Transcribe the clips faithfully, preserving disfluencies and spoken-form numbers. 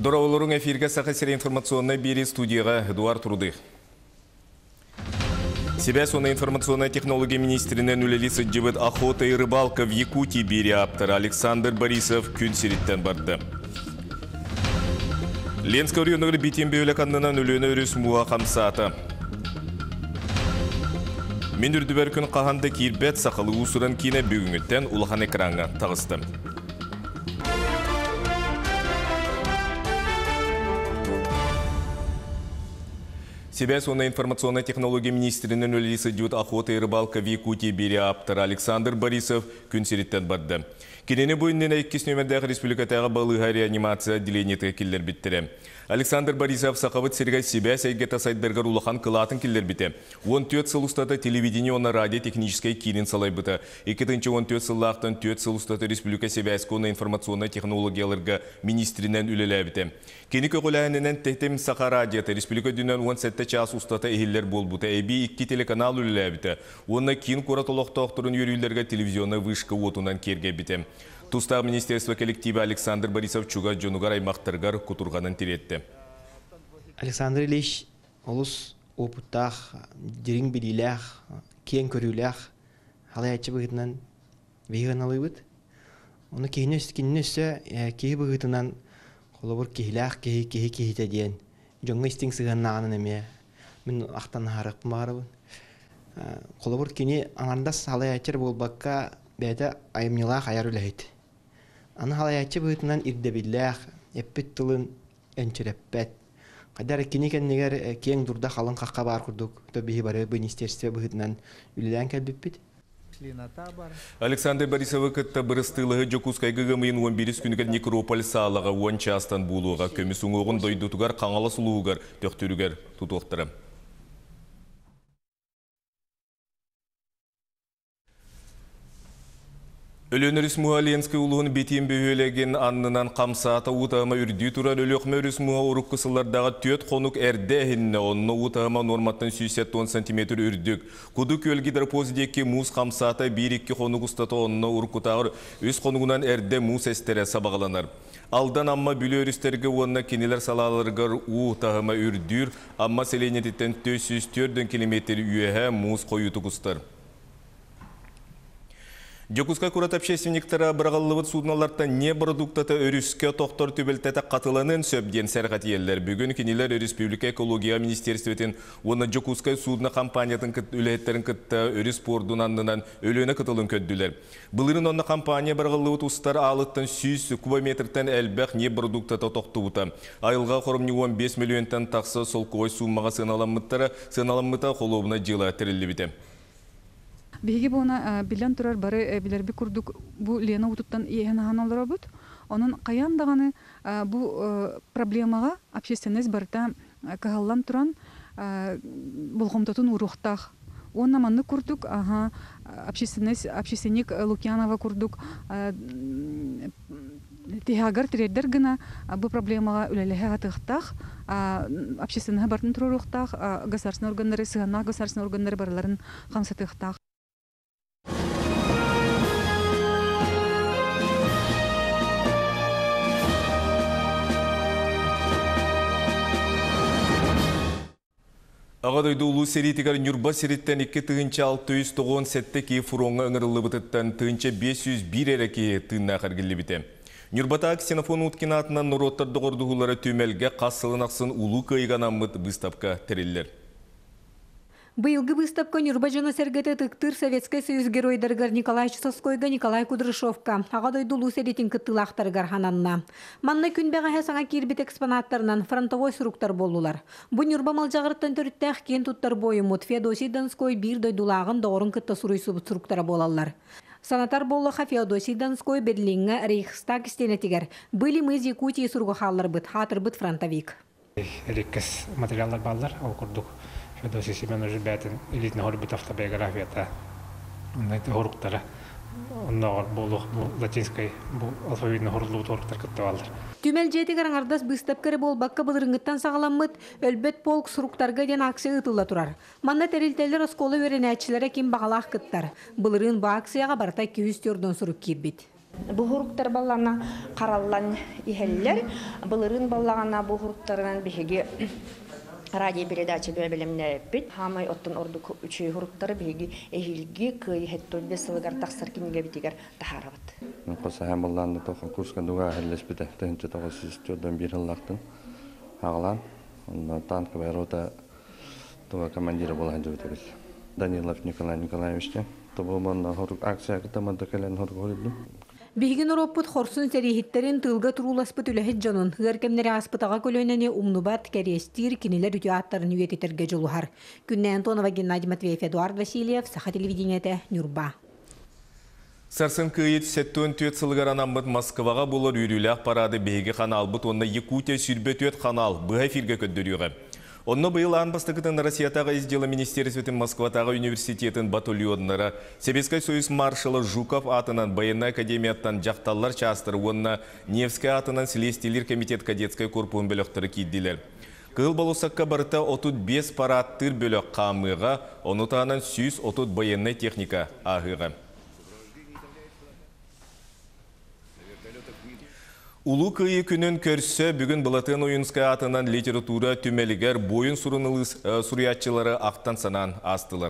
Дорауларың эфирге сақасыр информационной бері студияға Эдуард Рудых. Себя сонна информационная технология министринен үлелі сыджыбыт охота и рыбалка в Якутии бері аптыр Александр Борисов күн сереттен барды. Ленск районығы битен бөйлі қанынан өліні өріс муа қамсаты. Мен үрдібер күн қағанды кейірбет сақалы ұсырын кейіне бүгінгіттен ұлған экранға тағысты. Себя сонна информационная технология министринен өлі сыджыбыт охота и рыбалка в Якутии бері аптыр Александр Борисов күн сереттен барды. Кенені бойыннен әйкес нөмірдегі республикатағы балыға реанимация отделениеті келдер біттірі. Александр Борисов сақавыт сергай себя сәйгета сайдбергар улахан кылатын келдер біті. он төрт сыл ұстаты телевидение оны радиотехнической кейнін салай бұты. екінші он төрт сыллақтан төрт сыл ұстаты республика себәсконы информационный технологияларға министринен үлелі біті. Кені көғіләнінен тәхтем сақа радиоты республика дүнен он сәтті час ұстаты әйілер бол бұты. Әбі екі телеканал үлелі біті. Оны кейін қоратолықта оқтырын өрілерге телевизионы вышқы отынан керге біті. Тустағы министерство коллективі Александр Борисов чуга жонугар аймақтырғар кутурғанын теретті. Александр Ильич олыс опыттақ, дерің біліләқ, кен көріләқ, қалай айтшы бұғытынан вейған алай бұд. Оны кейіне үсткеніне үсі кейі бұғытынан қолы бұр кейләқ, кейі кейі кейі дейін. Жоңға істің сығанын ағынан әме. Мен ақтан харық бұмағары бұд. Қолы бұр кейіне аңандас қалай айтшыр бұл баққа бәді айымнылақ аяр үләйді. Аны халаячы бұғытынан ирдебілләқ, әппет тұлын әнчірәппәт. Қадар кенекен негер кең дұрда қалын қаққа бар құрдық. Төбейі бары министерстве бұғытынан үлілән кәлбіппет. Александр Борисовы күтті бұрыстылығы жокускай ғығымын он бирис күнігер некрополь сағалығы он частан болуға көмісің оғын дойдутығар қаңалы сұлуығар төқтірігер тұтуқтыры. Өлөнөріс мұға Ленскі ұлығын бетен бөйлеген аннынан қамсаты ұтағыма үрді тұрар өліқмі өріс мұға ұрық қысылардағы төт қонық әрдәхінні онны ұтағыма норматтан сүйсет он сантиметр үрдік. Құдық өлгідір позидекі мұз қамсаты бір-екі қонық ұстаты онны ұрық ұтағыр өз қонығынан әрді мұз әстері сабағаланар. Алдан амма бүлі өрістерге онына кенелер салаларғыр ұтағыма үрдір, амма селенететтен төрт жүз төрт километр үйеге мұз қойыты құстар. Жокуска курат общественниктара бірғалылығыт судналарда не продуктата өріске тоқтор төбелтеті қатыланын сөбден сәрғат елдер. Бүгін кенелер Республика экология министерстветен оны Жокуска судна компаниятын үлеттерін кітті өріс пордун аннынан өлөне кытылын көдділер. Бұлырын оны компания бірғалылығыт ұстар алыттан жүз кубометртен әлбәқ не продуктата тоқты бұта. Айылға қорымны он бес миллионтан тақсы сол кой суммаға сыналамыттара сыналамыта қолуына жыла тірілі біте. Беги буна билен турар бары билерби курдук бу лена утуттан иен ханалар бут. Онун каян даганы бу проблемага общественность барта кагаллан туран булгомтотун урухтах. Онна манны курдук, ага общественность общественник Лукьянова курдук тихагар тредер гына бу проблемага үлелеге атыктах общественный бартын турухтах государственный органдары сыгана государственный органдары барларын камсатыктах. Ағадойды ұлу серетігер нүрба сереттен екі тығынча алты жүз тоғын сәтті кей фуронға ұңырылы бұтыттан тығынча бес жүз бір әрәке тығынна қаргілі біте. Нүрбата ксенофон ұткен атынан нұроттарды ғордығылары төмелге қасылын ақсын ұлу көйганан мұт бұстапқа тірелілер. Быйылгы выставка Нюрбажана сергеті тықтыр Советский Союз геройдаргар Николай Часоскойга, Николай Кудрышовка, ағадойды ұлу серетін кыттылақтаргар хананна. Манна күнбеға саңа кербет экспонаттарынан фронтовой сұруқтар болулар. Бұ Нюрба малжағырттан түріттәқ кен туттар бойымыт Феодосий Донской бір дойдулағын доғырын кытта сұруйсы сұруқтара болалар. Санатар болуға Феодосий Донской Берлинге Рейхстаг стенетігер. Были мы из Якутии сұруғы қалар бұд, хатыр бұд фронтовик. Реккес материалдар балдар, оқырдық. Феодосий Семенович бәтін элитный хорбит автобиографията. Онда хоруктары. Онда болуq латинской алфавитный хоруклуу хоруктар кытты балдар. Түмел жетігер аңардас бұстапкары бол баққа бұлырыңыттан сағаламмыт, өлбет полк сұруқтарға ден акция ұтылла тұрар. Манна тәрілтелер осколы өрен әтшілері кем бағалақ кыттар. Бұлырын ба акцияға барта екі жүз төрден сұрук кербет. Бу хуруктар баллана караллан ихеллер, былырын баллагана бу хуруктарынан биһиги радиопередача бөлümüne бит. Хамай оттон ордук үчүй хуруктары биһиги эхилги кый хеттөлбе сылыгар таксар киниге битигер тахарабыт. Коса һәм булланды тохан курска дуга хәлләш бите. Тәнче тогыз төрдән бир еллактын. Аглан, онда танк ва рота туга командиры булган җибетегез. Данилов Николай Николаевич. Тобоман хорук акция кытаманда келен хорук болду. Биһигин ороппут хорсун серихиттерин тылга туруласпыт үлэхит жонун гыркемнери аспытага көлөнени умнубат кәрестир кинилер үтүаттарын үйекетерге жолухар. Күннен Антонова, Геннадий Матвеев, Эдуард Васильев, Саха телевидениете, Нюрба. Сарсын кыйыт сеттен түйет сылғаран амбыт Москваға болар үйрілі парады бейгі қанал бұт, онна Якутия сүрбет қанал бұға фирге көддіріуға. Онны быйыл анбастықытын Россиятаға издела Министерстветін Москватаға университетін батальоннары Себескай Союз маршалы Жуков атынан Баянна академияттан жақталлар частыр, онна Невскай атынан Селестилер комитет кадетскай корпуын бөліқтірі кейділер. Кыл болусаққа барыта отут бес параттыр бөлік қамыға, оны тағынан сүйіз отут баянна техника ағыға. Улу күйі күнін көрсі бүгін Балатын ойынскай атынан литература түмелігер бойын сұриятчылары ақтан санан астылар.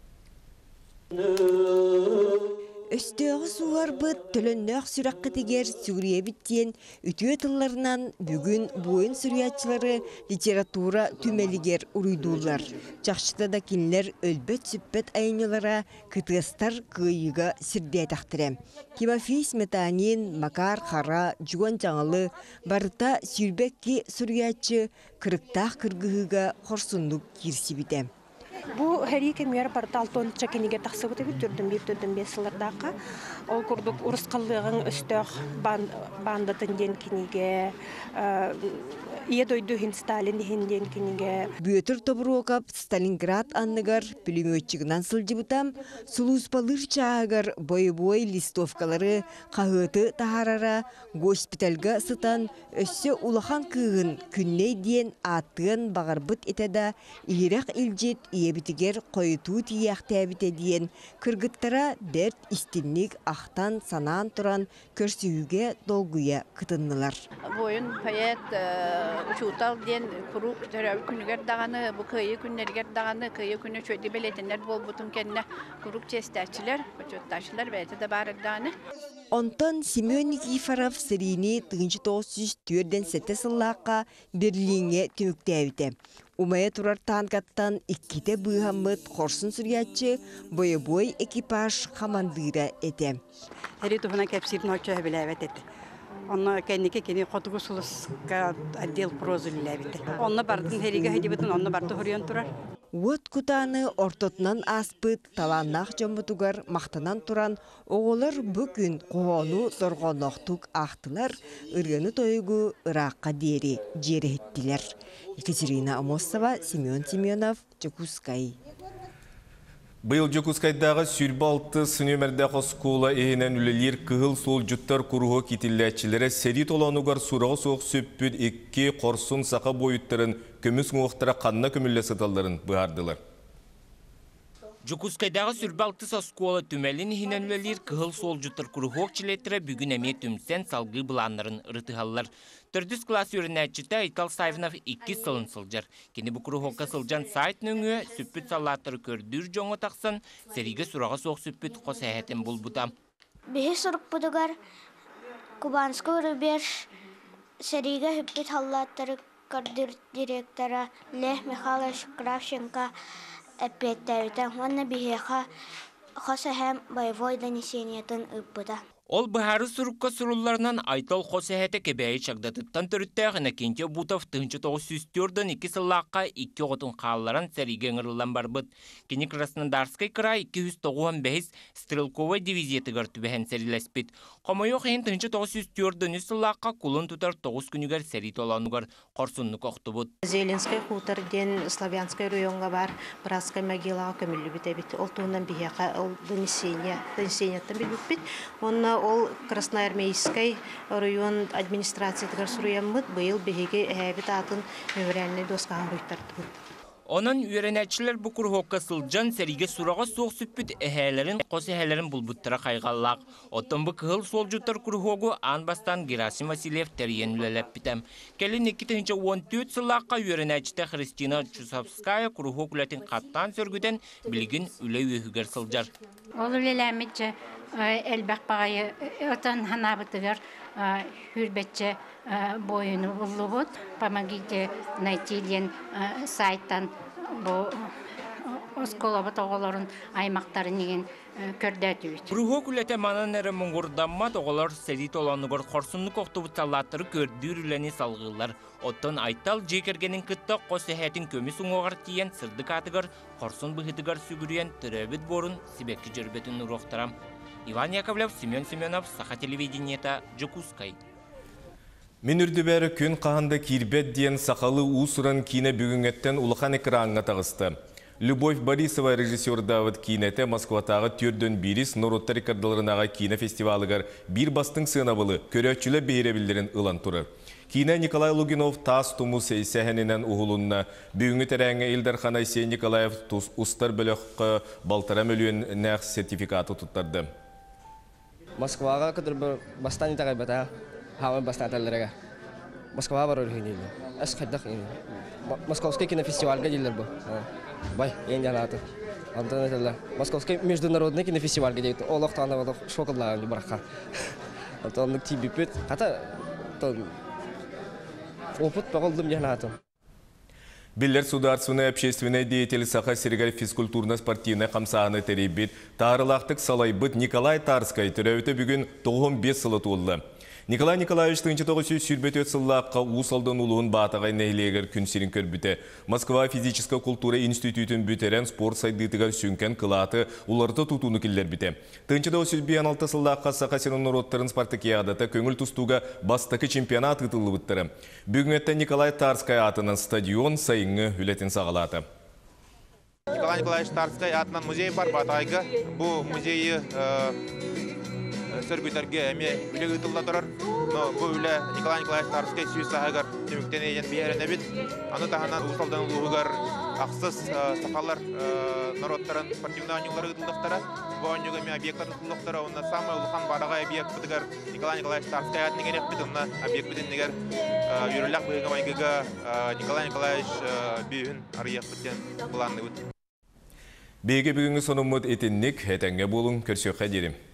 Өстөғы суғар бұд төліннөк сүраққы тегер сүгірие біттен үтіе тылларынан бүгін бойын сүриятчылары литература түмелігер ұруйдулар. Чақшыда да кинлер өлбет сүппет айнылара кытыстар күйіға сірде тақтыры. Тимофей Сметанин, Макар Хара, Жуан Жаңалы барыта сүрбекки сүриятчы кырықтақ кыргыға хорсундық кирси біте. Бу хәри кемер порталтон чакинеге тахсыбыты бит төрдөн бир төрдөн бес сылырдака. Ол курдук урыскаллыгын өстөк бандатын ден кинеге ие дойду хин Сталин хинден кинеге. Бүйөтөр тобурокап Сталинград анныгар пулеметчигинан сылжыбытам сулуспалыр чаагар бой-бой листовкалары кагыты тахарара госпитальга сытан өссө улахан кыгын күнней диен аттыгын багарбыт этеда ирак илжет иебитигер койытуу тияктабите диен кыргыттара берт истинник ахтан санаан туран көрсүүгө долгуя кытыннылар. Бойын паят учутал ден курук төрөбү күнүгөр даганы бу кыйы күннергер даганы кыйы күнү чөйдү белетендер болбутун кенне курук честачилер учуттачылар бете да бар даганы. Онтон Семен Никифоров серийни тыгынчы тогуз жүз төртден сетте сыллаакка Берлинге түмүктәбите. Умая турар танкаттан икките быйхаммыт хорсын сүриятчы бой-бой экипаж командира эте. Эри туфана кепсирин очо билебет эте. Онна кеннике кени котугу сулуска отдел прозы билебет. Онна бардын хериге хедибетин онна барты хорион турар. Уот кутаны ортотунан аспыт таланнах жомутугар мактанан туран оголар бүгүн коону торгоноктук актылар ыргыны тойгу ыракка дери жереттилер. Екатерина Амосова, Семен Семенов, Жокускай. Быйыл Жокускайдағы сүрбалты сынөмердегі скола эйнен үлелер кығыл сол жұттар күріғы кетілләтчілері сәрит олануғар сұрағы соқ сөппіт екке қорсын сақа бойыттарын көміс ғоқтыра қанна көмілі саталарын бұғардылар. Жокускайдағы сүрбалты скола түмәлін хинен үлелер кығыл сол жұттар күріғы чилеттірі бүгін әме түмсен салғы бұланларын ұрытығалар. Төрдіс класс өрінәтчіті Айтал Сайвинов икки сылын сылжар. Кені бұ күріғоққа сылжан сайт нөңі сүппіт салаттыры көрдір жоңы тақсын, сәриге сұраға соқ сүппіт қос әйәтін бұл бұдам. Бейі сұрып бұдығар Кубанскі үрібеш сәриге хүппіт халаттыры көрдір директора Лех Михайлович Кравченко әппеттәуітен. Онны бейіға қос әйәм боевой донесениетін үппіда. Ол бұхары сұрыққа сұруларынан Айтал қосәхеті кебәйі чагдатыттан түріттәғіне кенте бұтав тыңчы тоғыз жүз төрттен екі сыллаққа екі ғотын қалаларын сәриген ұрылан барбыт. Кені Краснодарскай край екі жүз тоғыз бес стрелковай дивизиетігір түбәхен сәриләспет. Қомайоқ ең тыңчы тоғыз жүз төрттен сыллаққа құлын тұтар тоғыз күнігер сәрит оланығыр қорсынны қоқты бұд. Зеленскай хутар ден Славянскай районға бар, Братскай могилаға көмілі біт. Ол туынан бейеқа донесениеттен білбіт бит. Ол Красноармейскай район администрация тігір сұруяммыд, бұйыл бейге әбіт атын мемориальный доскаға ұйттарды бұд. Onun ürenetçiler bu kurhokka sılcan serige surağa soğuk süppüt ehelerin, kos ehelerin bulbuttıra kaygallaq. Otten bu kıhıl solcutar kurhogu anbastan Gerasim Vasilyev teriyenülelep bitem. Kelin iki bin on dört sılaqqa ürenetçite Kristina Chusovskaya kurhog ületin kattan sörgüden bilgin üle ühüger sılcar. Ol ülelemece elbaq bağayı otan hanabıtıgar hürbetçe boyunu bulubut. Помогите найти ден сайттан bu Осколабыт оғаларын аймақтары неген көрдәтүбіт. Құрухок үләте манан әрі мұңғырданма тоғалар сәдет оланығыр қорсынны қоқтыбы талаттыры көрдір үләне салғылар. Оттан айтал жекергенін күтті қос әхәтін көміс ұңғағар тиен сырдық атығыр, қорсын бұхытығар сүгірген түрәбіт борын сібәккі жүрбетін ұроқтырам. Иван Яковлев, Семен Семенов, Саха телевидениета, Джокускай. Мен үрдібәрі күн қағында кирбет дейін сақалы ұсырын кейіне бүгінгеттен ұлыған экранға тағысты. Любовь Борисова режиссер Давыд Кинете Москватағы түрден бирис Нұротта рекордаларынаға кино фестивалығар бір бастың сынабылы көрәтчілі бейребілдерін ұлан тұры. Кино Николай Лугинов тас тұмы сәйсәхінінен ұғылынна. Бүгінгі тәрәңі Илдархан Айсен Николаев тұс ұстар біліққа балтара мөлуен нәқ сертификаты тұттарды. Москваға күтір бір бастан етағай бәті, хаван бастан әтәлдеріға. Москваға бар өрген елі. Әс қайдақ елі. Московский кинофестивальға дейлер бұл. Бай, ең жанаты. Антон айтылды. Московский международный кинофестивальға дейді. Ол оқтаны олық шоколадлағын бараққа. Антонлық тибі пөт. Қата опыт бағылдым жанаты. Биллер сударственной общественной деятель Саха Серегаль физкультурно-спортивной қамсағыны теребет тарылақтық салайбыт Николай Тарскай түрәуті бүгін тоғын бес сылы туылды. Николай Николаевич тыңчы тоғыз сүрбет өт сыллаққа ұсалдың ұлуын батағай нәйлегер күнсерін көрбіті. Москва физическа культура институтын бүтерен спорт сайдытығар сүнкен қылаты ұларты тұтуны келдер біті. Тыңчы тоғыз сүрбет алты сыллаққа Саха Серегаль Нұроттарын спартакиадаты көңіл тұстуға бастықы чемпионат ұтылы бұттыры. Бүгін әтті Николай Тарскай атының стадион сайыңы үлетін сағалаты. Николай Николаевич Тарскай атынан музей бар батағайға. Бұл музейі сөргүтәрге әме үлі ұтылда тұрар. Бұл үлі Николай Николаевич Тарскай сүйіс сағығар түміктен ейден бейеріне бит. Аны тағынан ұсалдан ұлығығар ақсыз сақалар народтарын спортивный анюлары ұтылдықтары. Бұл анюға мен объекттар ұтылдықтары. Онына самый ұлыған бараға объект бұдығар Николай Николаевич Тарскай атын еген еппет. Онына объект бұдын негер үйрілік бұйығы майгыға Николай Николаевич бүйін арыяқ бұттен бұланды бұд. Беге бүгінгі сонымыд етіннік әтәңге болың көрсеуға дерім.